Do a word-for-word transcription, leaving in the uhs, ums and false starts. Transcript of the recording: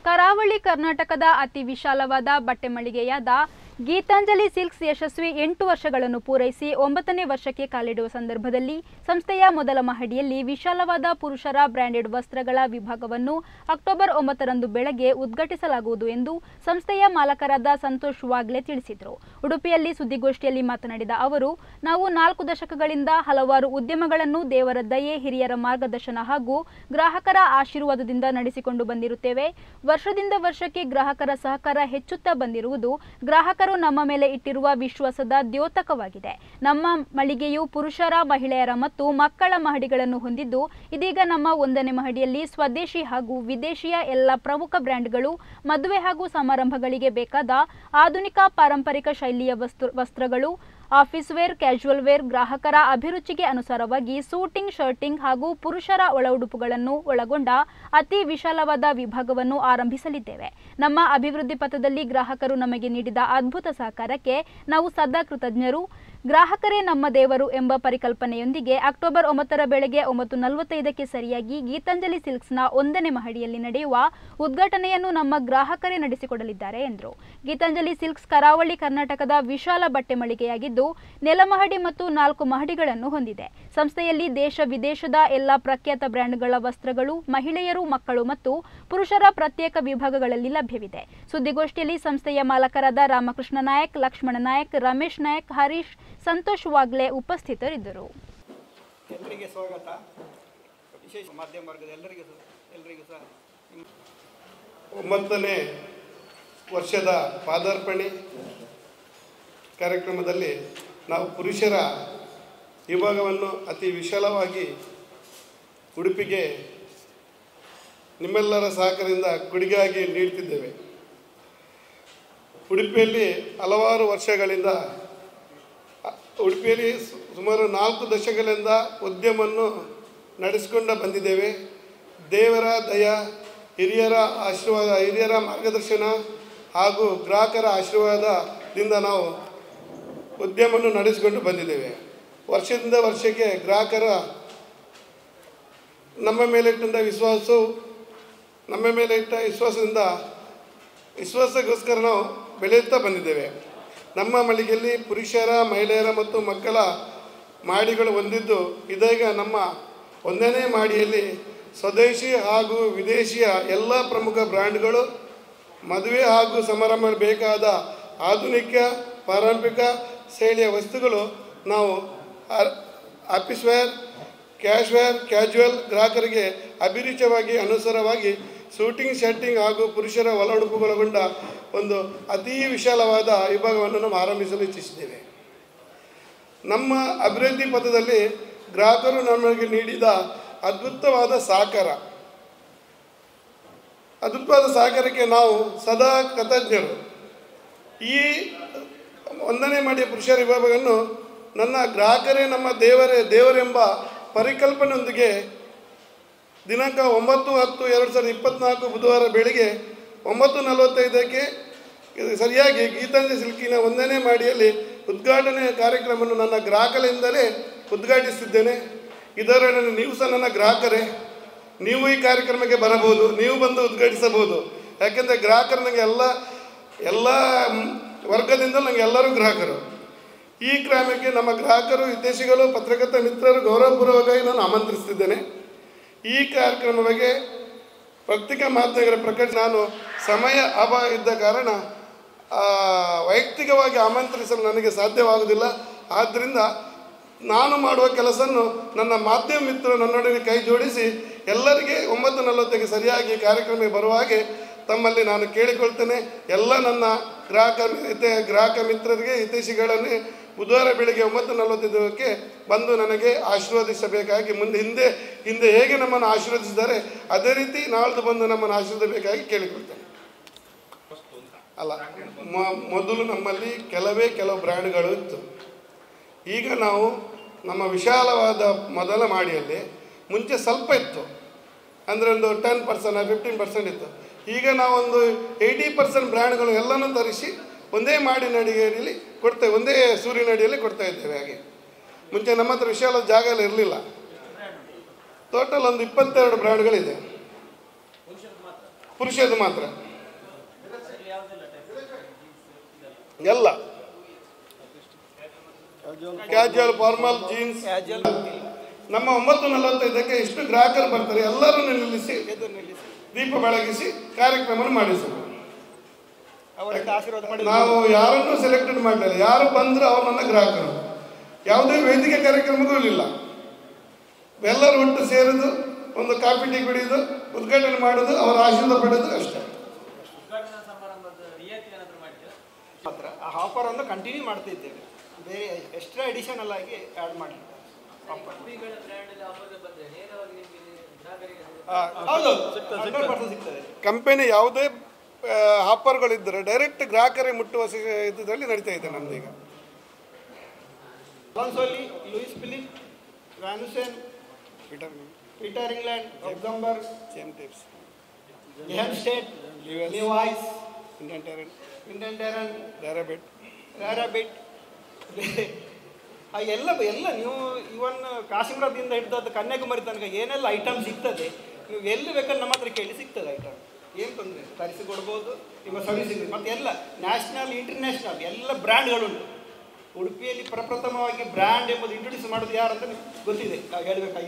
ಕರಾವಳಿ ಕರ್ನಾಟಕದ ಅತಿ ವಿಶಾಲವಾದ ಬಟ್ಟೆ ಮಳಿಗೆಯಾದ ಗೀತಾಂಜಲಿ ಸಿಲ್ಕ್ಸ್ ಯಶಸ್ವಿ ಎಂಟು ವರ್ಷಗಳನ್ನು ಪೂರೈಸಿ ಒಂಬತ್ತನೇ ವರ್ಷಕ್ಕೆ ಕಾಲಿಡುವ ಸಂದರ್ಭದಲ್ಲಿ ಸಂಸ್ಥೆಯ ಮೊದಲ ಮಹಡಿಯಲ್ಲಿ ವಿಶಾಲವಾದ ಪುರುಷರ ಬ್ರಾಂಡೆಡ್ ವಸ್ತ್ರಗಳ ವಿಭಾಗವನ್ನು ಅಕ್ಟೋಬರ್ ಒಂಬತ್ತರಂದು ಬೆಳಗ್ಗೆ ಉದ್ಘಾಟಿಸಲಾಗುವುದು ಎಂದು ಸಂಸ್ಥೆಯ ಮಾಲಕರಾದ ಸಂತೋಷ್ ವಾಗ್ಲೆ ತಿಳಿಸಿದರು. ಉಡುಪಿಯಲ್ಲಿ ಸುದ್ದಿಗೋಷ್ಠಿಯಲ್ಲಿ ಮಾತನಾಡಿದ ಅವರು, ನಾವು ನಾಲ್ಕು ದಶಕಗಳಿಂದ ಹಲವಾರು ಉದ್ಯಮಗಳನ್ನು ದೇವರ ದಯೆ, ಹಿರಿಯರ ಮಾರ್ಗದರ್ಶನ ಹಾಗೂ ಗ್ರಾಹಕರ ಆಶೀರ್ವಾದದಿಂದ ನಡೆಸಿಕೊಂಡು ಬಂದಿರುತ್ತೇವೆ. ವರ್ಷದಿಂದ ವರ್ಷಕ್ಕೆ ಗ್ರಾಹಕರ ಸಹಕಾರ ಹೆಚ್ಚುತ್ತಾ ಬಂದಿರುವುದು ಗ್ರಾಹಕರು ನಮ್ಮ ಮೇಲೆ ಇಟ್ಟಿರುವ ವಿಶ್ವಾಸದ ದ್ಯೋತಕವಾಗಿದೆ. ನಮ್ಮ ಮಳಿಗೆಯು ಪುರುಷರ, ಮಹಿಳೆಯರ ಮತ್ತು ಮಕ್ಕಳ ಮಹಡಿಗಳನ್ನು ಹೊಂದಿದ್ದು, ಇದೀಗ ನಮ್ಮ ಒಂದನೇ ಮಹಡಿಯಲ್ಲಿ ಸ್ವದೇಶಿ ಹಾಗೂ ವಿದೇಶಿಯ ಎಲ್ಲ ಪ್ರಮುಖ ಬ್ರ್ಯಾಂಡ್ಗಳು, ಮದುವೆ ಹಾಗೂ ಸಮಾರಂಭಗಳಿಗೆ ಬೇಕಾದ ಆಧುನಿಕ ಪಾರಂಪರಿಕ ಶೈಲಿಯ ವಸ್ತು ವಸ್ತ್ರಗಳು, ಆಫೀಸ್ ವೇರ್, ಕ್ಯಾಶುವಲ್ ವೇರ್, ಗ್ರಾಹಕರ ಅಭಿರುಚಿಗೆ ಅನುಸಾರವಾಗಿ ಸೂಟಿಂಗ್, ಶರ್ಟಿಂಗ್ ಹಾಗೂ ಪುರುಷರ ಒಳ ಉಡುಪುಗಳನ್ನು ಒಳಗೊಂಡ ಅತಿ ವಿಶಾಲವಾದ ವಿಭಾಗವನ್ನು ಆರಂಭಿಸಲಿದ್ದೇವೆ. ನಮ್ಮ ಅಭಿವೃದ್ಧಿ ಪಥದಲ್ಲಿ ಗ್ರಾಹಕರು ನಮಗೆ ನೀಡಿದ ಅದ್ಭುತ ಸಹಕಾರಕ್ಕೆ ನಾವು ಸದಾ ಕೃತಜ್ಞರು. ಗ್ರಾಹಕರೇ ನಮ್ಮ ದೇವರು ಎಂಬ ಪರಿಕಲ್ಪನೆಯೊಂದಿಗೆ ಅಕ್ಟೋಬರ್ ಒಂಬತ್ತರ ಬೆಳಗ್ಗೆ ಒಂಬತ್ತು ನಲವತ್ತೈದಕ್ಕೆ ಸರಿಯಾಗಿ ಗೀತಾಂಜಲಿ ಸಿಲ್ಕ್ಸ್ನ ಒಂದನೇ ಮಹಡಿಯಲ್ಲಿ ನಡೆಯುವ ಉದ್ಘಾಟನೆಯನ್ನು ನಮ್ಮ ಗ್ರಾಹಕರೇ ನಡೆಸಿಕೊಡಲಿದ್ದಾರೆ ಎಂದರು. ಗೀತಾಂಜಲಿ ಸಿಲ್ಕ್ಸ್ ಕರಾವಳಿ ಕರ್ನಾಟಕದ ವಿಶಾಲ ಬಟ್ಟೆ ಮಳಿಗೆಯಾಗಿದ್ದು, ನೆಲಮಹಡಿ ಮತ್ತು ನಾಲ್ಕು ಮಹಡಿಗಳನ್ನು ಹೊಂದಿದೆ. ಸಂಸ್ಥೆಯಲ್ಲಿ ದೇಶ ವಿದೇಶದ ಎಲ್ಲ ಪ್ರಖ್ಯಾತ ಬ್ರ್ಯಾಂಡ್ಗಳ ವಸ್ತ್ರಗಳು, ಮಹಿಳೆಯರು, ಮಕ್ಕಳು ಮತ್ತು ಪುರುಷರ ಪ್ರತ್ಯೇಕ ವಿಭಾಗಗಳಲ್ಲಿ ಲಭ್ಯವಿದೆ. ಸುದ್ದಿಗೋಷ್ಠಿಯಲ್ಲಿ ಸಂಸ್ಥೆಯ ಮಾಲಕರಾದ ರಾಮಕೃಷ್ಣ ನಾಯಕ್, ಲಕ್ಷ್ಮಣ ನಾಯಕ್, ರಮೇಶ್ ನಾಯಕ್, ಹರೀಶ್, ಸಂತೋಷ್ ವಾಗ್ಲೆ ಉಪಸ್ಥಿತರಿದ್ದರು. ಎಲ್ಲರಿಗೆ ಸ್ವಾಗತ. ವಿಶೇಷ ಮಾಧ್ಯಮ ವರ್ಗದ ಎಲ್ಲರಿಗೂ ಎಲ್ಲರಿಗೂ ಸಹ ಒಂಬತ್ತನೇ ವರ್ಷದ ಪಾದಾರ್ಪಣೆ ಕಾರ್ಯಕ್ರಮದಲ್ಲಿ ನಾವು ಪುರುಷರ ವಿಭಾಗವನ್ನು ಅತಿ ವಿಶಾಲವಾಗಿ ಉಡುಪಿಗೆ ನಿಮ್ಮೆಲ್ಲರ ಸಹಕಾರದಿಂದ ಕೊಡುಗೆಯಾಗಿ ನೀಡುತ್ತಿದ್ದೇವೆ. ಉಡುಪಿಯಲ್ಲಿ ಹಲವಾರು ವರ್ಷಗಳಿಂದ ಉಡುಪಿಯಲ್ಲಿ ಸುಮಾರು ನಾಲ್ಕು ದಶಕಗಳಿಂದ ಉದ್ಯಮವನ್ನು ನಡೆಸಿಕೊಂಡು ಬಂದಿದ್ದೇವೆ. ದೇವರ ದಯ, ಹಿರಿಯರ ಆಶೀರ್ವಾದ, ಹಿರಿಯರ ಮಾರ್ಗದರ್ಶನ ಹಾಗೂ ಗ್ರಾಹಕರ ಆಶೀರ್ವಾದದಿಂದ ನಾವು ಉದ್ಯಮವನ್ನು ನಡೆಸಿಕೊಂಡು ಬಂದಿದ್ದೇವೆ. ವರ್ಷದಿಂದ ವರ್ಷಕ್ಕೆ ಗ್ರಾಹಕರ ನಮ್ಮ ಮೇಲೆ ಇಟ್ಟಂಥ ವಿಶ್ವಾಸವು ನಮ್ಮ ಮೇಲೆ ಇಟ್ಟ ವಿಶ್ವಾಸದಿಂದ ವಿಶ್ವಾಸಕ್ಕೋಸ್ಕರ ನಾವು ಬೆಳೆಯುತ್ತಾ ಬಂದಿದ್ದೇವೆ. ನಮ್ಮ ಮಳಿಗೆಯಲ್ಲಿ ಪುರುಷರ, ಮಹಿಳೆಯರ ಮತ್ತು ಮಕ್ಕಳ ಮಾಡಿಗಳು ಹೊಂದಿದ್ದು, ಇದೀಗ ನಮ್ಮ ಒಂದನೇ ಮಾಡಿಯಲ್ಲಿ ಸ್ವದೇಶಿ ಹಾಗೂ ವಿದೇಶಿಯ ಎಲ್ಲ ಪ್ರಮುಖ ಬ್ರ್ಯಾಂಡ್ಗಳು, ಮದುವೆ ಹಾಗೂ ಸಮಾರಂಭ ಬೇಕಾದ ಆಧುನಿಕ ಪಾರಂಪರಿಕ ಶೈಲಿಯ ವಸ್ತುಗಳು ನಾವು office wear, cash wear, casual, ಗ್ರಾಹಕರಿಗೆ ಅಭಿರುಚಿಯಾಗಿ ಅನುಸಾರವಾಗಿ ಸೂಟಿಂಗ್, ಶರ್ಟಿಂಗ್ ಹಾಗೂ ಪುರುಷರ ಒಳ ಉಡುಪುಗಳೊಳಗೊಂಡ ಒಂದು ಅತಿ ವಿಶಾಲವಾದ ವಿಭಾಗವನ್ನು ನಾವು ಆರಂಭಿಸಲು ಇಚ್ಛಿಸಿದ್ದೇವೆ. ನಮ್ಮ ಅಭಿವೃದ್ಧಿ ಪಥದಲ್ಲಿ ಗ್ರಾಹಕರು ನಮಗೆ ನೀಡಿದ ಅದ್ಭುತವಾದ ಸಹಕಾರ ಅದ್ಭುತವಾದ ಸಹಕಾರಕ್ಕೆ ನಾವು ಸದಾ ಕೃತಜ್ಞರು. ಈ ಒಂದನೇ ಮಾಡಿಯ ಪುರುಷರ ವಿಭಾಗವನ್ನು ನನ್ನ ಗ್ರಾಹಕರೇ ನಮ್ಮ ದೇವರೇ ದೇವರೆಂಬ ಪರಿಕಲ್ಪನೆಯೊಂದಿಗೆ ದಿನಾಂಕ ಒಂಬತ್ತು ಹತ್ತು ಎರಡು ಸಾವಿರದ ಇಪ್ಪತ್ತ್ನಾಲ್ಕು ಬುಧವಾರ ಬೆಳಿಗ್ಗೆ ಒಂಬತ್ತು ನಲವತ್ತೈದಕ್ಕೆ ಸರಿಯಾಗಿ ಗೀತಾಂಜಲಿ ಸಿಲ್ಕಿನ ಒಂದನೇ ಮಾಡಿಯಲ್ಲಿ ಉದ್ಘಾಟನೆ ಕಾರ್ಯಕ್ರಮವನ್ನು ನನ್ನ ಗ್ರಾಹಕರಿಂದಲೇ ಉದ್ಘಾಟಿಸಿದ್ದೇನೆ. ಇದರಲ್ಲಿ ನೀವು ಸಹ ನನ್ನ ಗ್ರಾಹಕರೇ, ನೀವು ಈ ಕಾರ್ಯಕ್ರಮಕ್ಕೆ ಬರಬಹುದು, ನೀವು ಬಂದು ಉದ್ಘಾಟಿಸಬಹುದು. ಯಾಕೆಂದರೆ ಗ್ರಾಹಕರು ನನಗೆ ಎಲ್ಲ ಎಲ್ಲ ವರ್ಗದಿಂದ ನನಗೆ ಎಲ್ಲರೂ ಗ್ರಾಹಕರು. ಈ ಕ್ರಮಕ್ಕೆ ನಮ್ಮ ಗ್ರಾಹಕರು, ಹಿತೈಷಿಗಳು, ಪತ್ರಕರ್ತ ಮಿತ್ರರು ಗೌರವಪೂರ್ವಕವಾಗಿ ನಾನು ಆಮಂತ್ರಿಸುತ್ತಿದ್ದೇನೆ. ಈ ಕಾರ್ಯಕ್ರಮ ಬಗ್ಗೆ ಪತ್ರಿಕಾ ಮಾಧ್ಯಮಗಳ ಪ್ರಕಟ ನಾನು ಸಮಯ ಅಭಾವ ಇದ್ದ ಕಾರಣ ವೈಯಕ್ತಿಕವಾಗಿ ಆಮಂತ್ರಿಸಲು ನನಗೆ ಸಾಧ್ಯವಾಗುವುದಿಲ್ಲ. ಆದ್ದರಿಂದ ನಾನು ಮಾಡುವ ಕೆಲಸವನ್ನು ನನ್ನ ಮಾಧ್ಯಮ ಮಿತ್ರರು ನನ್ನೊಡನೆ ಕೈ ಜೋಡಿಸಿ ಎಲ್ಲರಿಗೆ ಒಂಬತ್ತು ನಲವತ್ತಕ್ಕೆ ಸರಿಯಾಗಿ ಕಾರ್ಯಕ್ರಮಕ್ಕೆ ಬರುವ ಹಾಗೆ ತಮ್ಮಲ್ಲಿ ನಾನು ಕೇಳಿಕೊಳ್ತೇನೆ. ಎಲ್ಲ ನನ್ನ ಗ್ರಾಹಕ ಹಿತ ಗ್ರಾಹಕ ಮಿತ್ರರಿಗೆ, ಹಿತೈಷಿಗಳನ್ನು ಬುಧವಾರ ಬೆಳಗ್ಗೆ ಒಂಬತ್ತು ನಲವತ್ತೈದಕ್ಕೆ ಬಂದು ನನಗೆ ಆಶೀರ್ವದಿಸಬೇಕಾಗಿ, ಮುಂದೆ ಹಿಂದೆ ಹಿಂದೆ ಹೇಗೆ ನಮ್ಮನ್ನು ಆಶೀರ್ವದಿಸಿದ್ದಾರೆ ಅದೇ ರೀತಿ ನಾಳ್ದು ಬಂದು ನಮ್ಮನ್ನು ಆಶೀರ್ವದಿಸಬೇಕಾಗಿ ಕೇಳಿಕೊಳ್ತೇನೆ. ಅಲ್ಲ, ಮೊದಲು ನಮ್ಮಲ್ಲಿ ಕೆಲವೇ ಕೆಲವು ಬ್ರ್ಯಾಂಡ್ಗಳು ಇತ್ತು. ಈಗ ನಾವು ನಮ್ಮ ವಿಶಾಲವಾದ ಮೊದಲ ಮಾಡಿಯಲ್ಲಿ ಮುಂಚೆ ಸ್ವಲ್ಪ ಇತ್ತು, ಅಂದರೆ ಒಂದು ಟೆನ್ ಪರ್ಸೆಂಟ್ ಫಿಫ್ಟೀನ್ ಪರ್ಸೆಂಟ್ ಇತ್ತು. ಈಗ ನಾವೊಂದು ಏಯ್ಟಿ ಪರ್ಸೆಂಟ್ ಬ್ರ್ಯಾಂಡ್ಗಳು ಎಲ್ಲನೂ ತರಿಸಿ ಒಂದೇ ಮಾಡಿನ ಅಡಿಗೆಯಲ್ಲಿ ಕೊಡ್ತೇವೆ, ಒಂದೇ ಸೂರ್ಯನ ಅಡಿಯಲ್ಲಿ ಕೊಡ್ತಾ ಇದ್ದೇವೆ. ಹಾಗೆ ಮುಂಚೆ ನಮ್ಮ ಹತ್ರ ವಿಶಾಲ ಜಾಗ ಎಲ್ಲ ಇರಲಿಲ್ಲ. ಟೋಟಲ್ ಒಂದು ಇಪ್ಪತ್ತೆರಡು ಬ್ರ್ಯಾಂಡ್ಗಳಿದೆ. ಪುರುಷದು ಮಾತ್ರ ಎಲ್ಲ ಕ್ಯಾಜುವಲ್ ಫಾರ್ಮಲ್ ಜೀನ್ಸ್. ನಮ್ಮ ಒಂಬತ್ತು ನಲವತ್ತೈದಕ್ಕೆ ಎಷ್ಟು ಗ್ರಾಹಕರು ಬರ್ತಾರೆ ಎಲ್ಲರನ್ನು ನಿಲ್ಲಿಸಿ ದೀಪ ಬೆಳಗಿಸಿ ಕಾರ್ಯಕ್ರಮ ಮಾಡಿಸುವುದು. ನಾವು ಯಾರನ್ನೂ ಸೆಲೆಕ್ಟೆಡ್ ಮಾಡಲಿಲ್ಲ, ಯಾರು ಬಂದರೂ ಅವರು ನನ್ನ ಗ್ರಾಹಕರು. ಯಾವುದೇ ವೇದಿಕೆ ಕಾರ್ಯಕ್ರಮಗಳಿಲ್ಲ, ಎಲ್ಲರೂ ಒಟ್ಟು ಸೇರಿದು ಒಂದು ಕಾಫಿ ಟೀ ಕುಡಿಯೋದು, ಉದ್ಘಾಟನೆ ಮಾಡೋದು, ಅವರ ಆಶೀರ್ವಾದ ಪಡೆಯೋದು ಅಷ್ಟೇ. ಮಾತ್ರ ಆ ಆಫರನ್ನು ಕಂಟಿನ್ಯೂ ಮಾಡ್ತಿದ್ದೇವೆ, ಬೇರೆ ಎಕ್ಸ್ಟ್ರಾ ಎಡಿಷನಲ್ ಆಗಿ ಆ್ಯಡ್ ಮಾಡಿ. ಹೌದು, ಸಿಗ್ತದೆ. ಕಂಪನಿ ಯಾವುದೇ ಆಫರ್ಗಳಿದ್ದರೆ ಡೈರೆಕ್ಟ್ ಗ್ರಾಹಕರೇ ಮುಟ್ಟುವ ಇದರಲ್ಲಿ ನಡೀತಾ ಇದೆ ನಮ್ದು. ಈಗ ಕಾನ್ಸೋಲಿ, Louis Philippe, Van Heusen, Peter Peter England, ಎಕ್ಸಂಬರ್ಗ್, ಸೇಮ್ ಟೈಪ್ಸ್, ಲಿಹನ್ ಸ್ಟೇಟ್, Levi's, Indian Terrain, Indian Terrain, Rare Rabbit, Rare Rabbit ಎಲ್ಲ ಎಲ್ಲ ನೀವು ಇವನ್ ಕಾಶ್ಮೀರದಿಂದ ಹಿಡಿದದ್ದು ಕನ್ಯಾಕುಮಾರಿ ತನಕ ಏನೆಲ್ಲ ಐಟಮ್ ಸಿಗ್ತದೆ, ನೀವು ಎಲ್ಲಿ ಬೇಕಾದ್ರೆ ನಮ್ಮ ಹತ್ರ ಕೇಳಿ ಸಿಗ್ತದೆ ಐಟಮ್. ಏನು ತೊಂದರೆ, ತರಿಸಿಕೊಡ್ಬೋದು, ನಿಮ್ಮ ಸರ್ವಿಸ್. ಮತ್ತು ಎಲ್ಲ ನ್ಯಾಷನಲ್ ಇಂಟರ್ನ್ಯಾಷನಲ್ ಎಲ್ಲ ಬ್ರ್ಯಾಂಡ್ಗಳುಂಟು. ಉಡುಪಿಯಲ್ಲಿ ಪ್ರಪ್ರಥಮವಾಗಿ ಬ್ರ್ಯಾಂಡ್ ಎಂಬುದು ಇಂಟ್ರೊಡ್ಯೂಸ್ ಮಾಡೋದು ಯಾರಂತ ಗೊತ್ತಿದೆ, ಹೇಳಬೇಕಾಗಿ